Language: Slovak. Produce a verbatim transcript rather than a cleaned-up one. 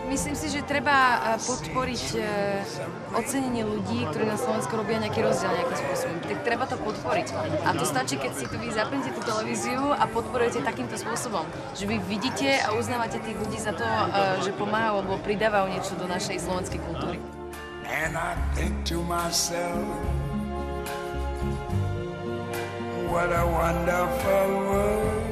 Myslím si, že treba podporiť ocenenie ľudí, ktorí na Slovensku robia nejaký rozdiel nejakým spôsobom. Tak treba to podporiť. A to stačí, keď si tu vy zapnete tú televíziu a podporujete takýmto spôsobom. Že vy vidíte a uznávate tých ľudí za to, že pomáhajú alebo pridávajú niečo do našej slovenskej kultúry. And I think to myself, what a wonderful world.